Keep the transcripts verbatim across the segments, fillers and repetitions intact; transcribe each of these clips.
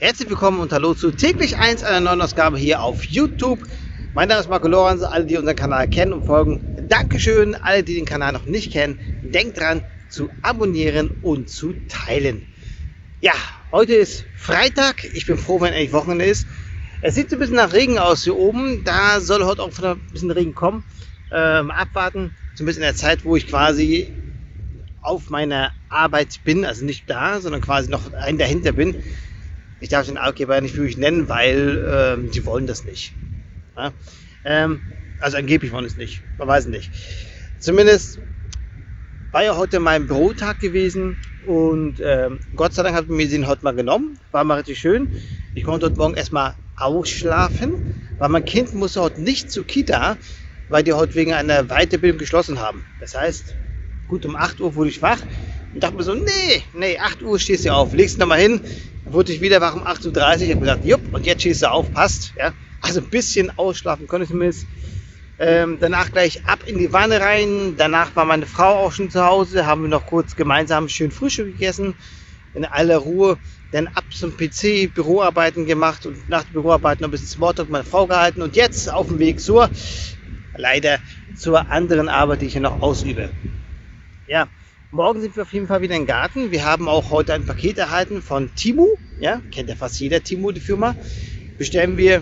Herzlich willkommen und hallo zu täglich eins, einer neuen Ausgabe hier auf YouTube. Mein Name ist Marco Lorenz, alle die unseren Kanal kennen und folgen, Dankeschön. Alle die den Kanal noch nicht kennen, denkt dran zu abonnieren und zu teilen. Ja, heute ist Freitag, ich bin froh, wenn endlich Wochenende ist. Es sieht so ein bisschen nach Regen aus hier oben, da soll heute auch ein bisschen Regen kommen. Ähm, abwarten, so ein bisschen in der Zeit, wo ich quasi auf meiner Arbeit bin, also nicht da, sondern quasi noch ein dahinter bin. Ich darf den Arbeitgeber nicht wirklich nennen, weil ähm, die wollen das nicht. Ja? Ähm, also angeblich wollen es nicht, man weiß es nicht. Zumindest war ja heute mein Bürotag gewesen und ähm, Gott sei Dank hat mir den heute mal genommen, war mal richtig schön. Ich konnte heute Morgen erstmal ausschlafen, weil mein Kind musste heute nicht zur Kita, weil die heute wegen einer Weiterbildung geschlossen haben. Das heißt, gut um acht Uhr wurde ich wach und dachte mir so, nee, nee, acht Uhr stehst du auf, legst du nochmal hin. Dann wurde ich wieder wach um acht Uhr dreißig, ich habe gesagt, jupp, und jetzt stehst du auf, passt. Ja? Also ein bisschen ausschlafen konnte ich zumindest. Ähm, danach gleich ab in die Wanne rein, danach war meine Frau auch schon zu Hause, haben wir noch kurz gemeinsam schön Frühstück gegessen, in aller Ruhe, dann ab zum P C, Büroarbeiten gemacht und nach den Büroarbeiten noch ein bisschen Smalltalk mit meiner Frau gehalten und jetzt auf dem Weg zur, leider, zur anderen Arbeit, die ich hier noch ausübe. Ja, morgen sind wir auf jeden Fall wieder im Garten. Wir haben auch heute ein Paket erhalten von Temu. Ja, kennt ja fast jeder Temu, die Firma. Bestellen wir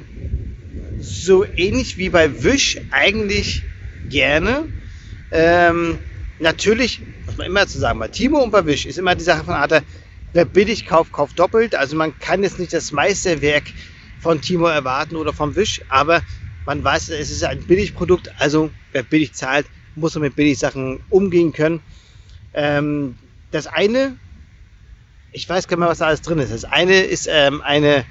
so ähnlich wie bei Wish eigentlich gerne. Ähm, natürlich, muss man immer zu sagen, bei Temu und bei Wish ist immer die Sache von Arthur, wer billig kauft, kauft doppelt. Also man kann jetzt nicht das Meisterwerk von Temu erwarten oder vom Wish, aber man weiß, es ist ein Billigprodukt, also wer billig zahlt, muss man mit Billigsachen umgehen können. Ähm, das eine, ich weiß gar nicht mehr, was da alles drin ist. Das eine ist ähm, eine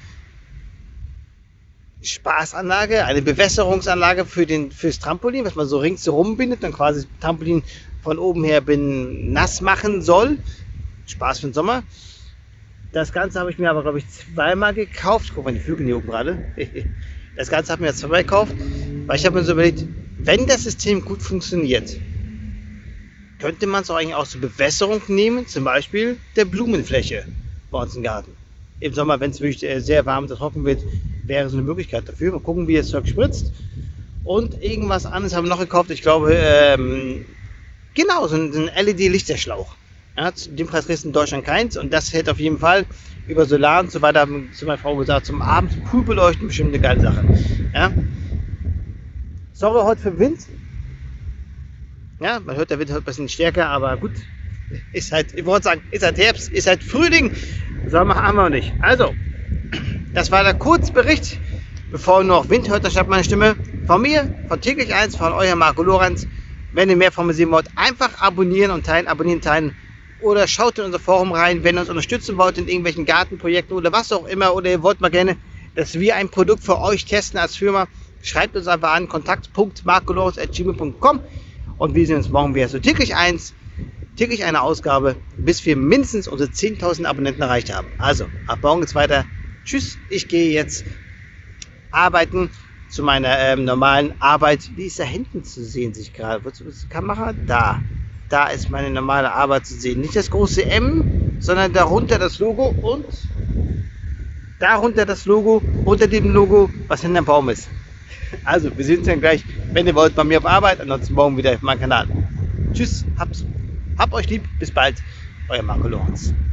Spaßanlage, eine Bewässerungsanlage für den, fürs Trampolin, was man so ringsherum bindet und quasi das Trampolin von oben her bin, nass machen soll. Spaß für den Sommer. Das Ganze habe ich mir aber, glaube ich, zweimal gekauft. Guck mal, die Vögel hier oben gerade. Das Ganze habe ich mir jetzt zweimal gekauft, weil ich habe mir so überlegt, wenn das System gut funktioniert, könnte man es auch eigentlich auch zur Bewässerung nehmen, zum Beispiel der Blumenfläche bei uns im Garten. Im Sommer, wenn es wirklich sehr warm und trocken wird, wäre so eine Möglichkeit dafür. Mal gucken, wie das Zeug spritzt. Und irgendwas anderes haben wir noch gekauft. Ich glaube, ähm, genau, so ein, so ein L E D-Lichterschlauch. Ja, zu dem Preis kriegst du in Deutschland keins. Und das hält auf jeden Fall über Solar und so weiter, zu meiner Frau gesagt, zum Abend zum Pool beleuchten, bestimmt eine geile Sache. Ja. Sorry heute für den Wind. Ja, man hört, der Wind heute ein bisschen stärker, aber gut. Ist halt, ich wollte sagen, ist halt Herbst, ist halt Frühling. Sommer haben wir noch nicht. Also, das war der Kurzbericht. Bevor ihr noch Wind hört, da schreibt meine Stimme von mir, von täglich eins, von eurem Marco Lorenz. Wenn ihr mehr von mir sehen wollt, einfach abonnieren und teilen, abonnieren, teilen. Oder schaut in unser Forum rein, wenn ihr uns unterstützen wollt in irgendwelchen Gartenprojekten oder was auch immer. Oder ihr wollt mal gerne, dass wir ein Produkt für euch testen als Firma. Schreibt uns einfach an, kontakt punkt marcolorenz at gmail punkt com. Und wir sehen uns morgen wieder so täglich eins, täglich eine Ausgabe, bis wir mindestens unsere zehntausend Abonnenten erreicht haben. Also, ab morgen geht's weiter. Tschüss, ich gehe jetzt arbeiten zu meiner ähm, normalen Arbeit. Die ist da hinten zu sehen, sich gerade. Wo ist die Kamera? Da. Da ist meine normale Arbeit zu sehen. Nicht das große M, sondern darunter das Logo und darunter das Logo, unter dem Logo, was hinterm Baum ist. Also, wir sehen uns dann gleich, wenn ihr wollt, bei mir auf Arbeit. Ansonsten morgen wieder auf meinem Kanal. Tschüss, hab's, habt euch lieb, bis bald, euer Marco Lorenz.